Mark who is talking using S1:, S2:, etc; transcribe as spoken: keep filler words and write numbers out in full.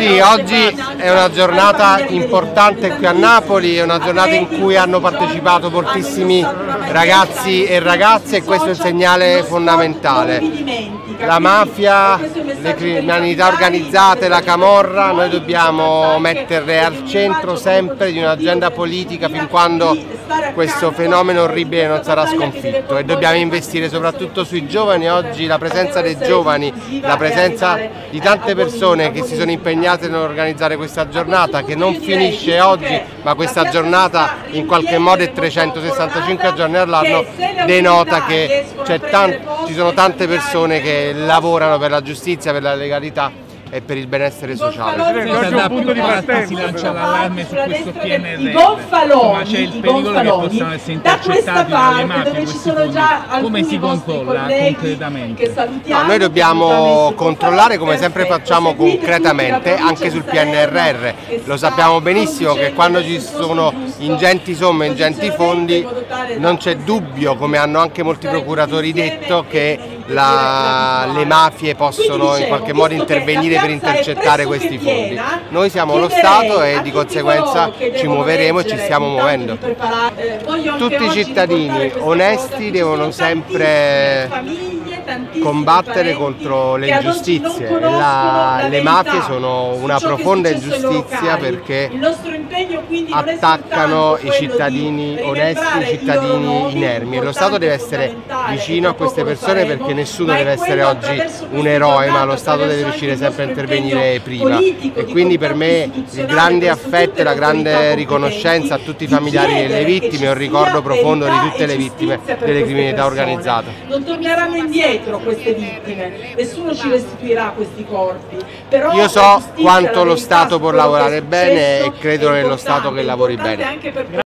S1: Sì, oggi è una giornata importante qui a Napoli, è una giornata in cui hanno partecipato moltissimi ragazzi e ragazze e questo è il segnale fondamentale. La mafia, le criminalità organizzate, la camorra, noi dobbiamo metterle al centro sempre di un'agenda politica fin quando questo fenomeno orribile non sarà sconfitto e dobbiamo investire soprattutto sui giovani. Oggi la presenza dei giovani, la presenza di tante persone che si sono impegnate nell'organizzare questa giornata che non finisce oggi, ma questa giornata in qualche modo è trecentosessantacinque giorni all'anno, denota che ci sono tante persone che lavorano per la giustizia, per la legalità e per il benessere sociale.
S2: Da punto di partenza si lancia l'allarme su questo P N R R,
S3: i gonfaloni,
S2: ma c'è il pericolo che possano essere intercettati dalle mafie questi fondi. Come si controlla concretamente?
S1: No, noi dobbiamo controllare come sempre facciamo concretamente anche sul P N R R. Lo sappiamo benissimo che quando ci sono ingenti somme, ingenti fondi, non c'è dubbio, come hanno anche molti procuratori detto, che la, le mafie possono in qualche modo intervenire per intercettare questi fondi. Noi siamo lo Stato e di conseguenza ci muoveremo e ci stiamo muovendo. Tutti i cittadini onesti devono sempre combattere contro le ingiustizie. La, le mafie sono una profonda ingiustizia perché attaccano i cittadini onesti, i cittadini inermi e lo Stato deve essere vicino a queste persone perché nessuno deve essere oggi un eroe, ma lo Stato deve riuscire sempre a intervenire prima e quindi per me il grande affetto e la grande riconoscenza a tutti i familiari delle vittime, un ricordo profondo di tutte le vittime delle criminalità organizzate.
S3: Non torneranno indietro queste vittime, nessuno ci restituirà questi corpi. Però
S1: io so quanto lo Stato può lavorare bene e credo nello Stato che lavori bene.